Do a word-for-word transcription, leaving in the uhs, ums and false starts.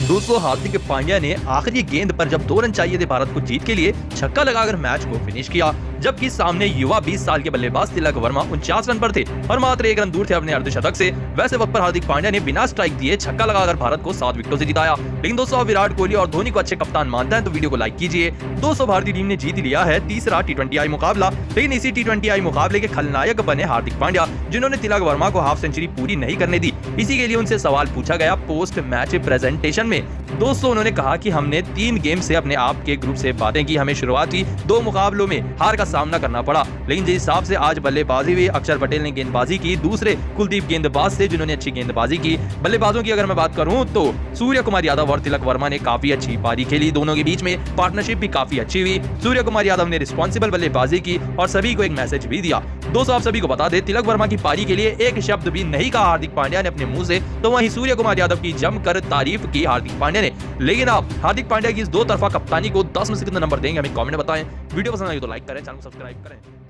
दोस्तों हार्दिक पांड्या ने आखिरी गेंद पर जब दो रन चाहिए थे भारत को जीत के लिए, छक्का लगाकर मैच को फिनिश किया, जबकि सामने युवा बीस साल के बल्लेबाज तिलक वर्मा उनचास रन पर थे और मात्र एक रन दूर थे अपने अर्धशतक से। वैसे वक्त पर हार्दिक पांड्या ने बिना स्ट्राइक दिए छक्का लगाकर भारत को सात विकेटों से जिताया। लेकिन दोस्तों विराट कोहली और धोनी को अच्छे कप्तान मानता है तो वीडियो को लाइक कीजिए। दोस्तों भारतीय टीम ने जीत लिया है तीसरा टी ट्वेंटी आई मुकाबला, लेकिन इसी टी ट्वेंटी आई मुकाबले के खलनायक बने हार्दिक पांड्या, जिन्होंने तिलक वर्मा को हाफ सेंचुरी पूरी नहीं करने दी। इसी के लिए उनसे सवाल पूछा गया पोस्ट मैच प्रेजेंटेशन में। दोस्तों उन्होंने कहा कि हमने तीन गेम से अपने आप के ग्रुप से बातें की, हमें शुरुआती दो मुकाबलों में हार का सामना करना पड़ा, लेकिन जिस हिसाब से आज बल्लेबाजी हुई, अक्षर पटेल ने गेंदबाजी की, दूसरे कुलदीप गेंदबाज से जिन्होंने अच्छी गेंदबाजी की। बल्लेबाजों की अगर मैं बात करूं तो सूर्य कुमार यादव और तिलक वर्मा ने काफी अच्छी पारी खेली, दोनों के बीच में पार्टनरशिप भी काफी अच्छी हुई। सूर्य कुमार यादव ने रिस्पॉन्सिबल बल्लेबाजी की और सभी को एक मैसेज भी दिया। दोस्तों आप सभी को बता दें तिलक वर्मा की पारी के लिए एक शब्द भी नहीं कहा हार्दिक पांड्या ने अपने मुंह से, तो वहीं सूर्य कुमार यादव की जमकर तारीफ की हार्दिक पांड्या ने। लेकिन आप हार्दिक पांड्या की इस दो तरफा कप्तानी को दस में से कितने नंबर देंगे हमें कमेंट में बताएं। वीडियो पसंद आई तो लाइक करें, चैनल को सब्सक्राइब करें।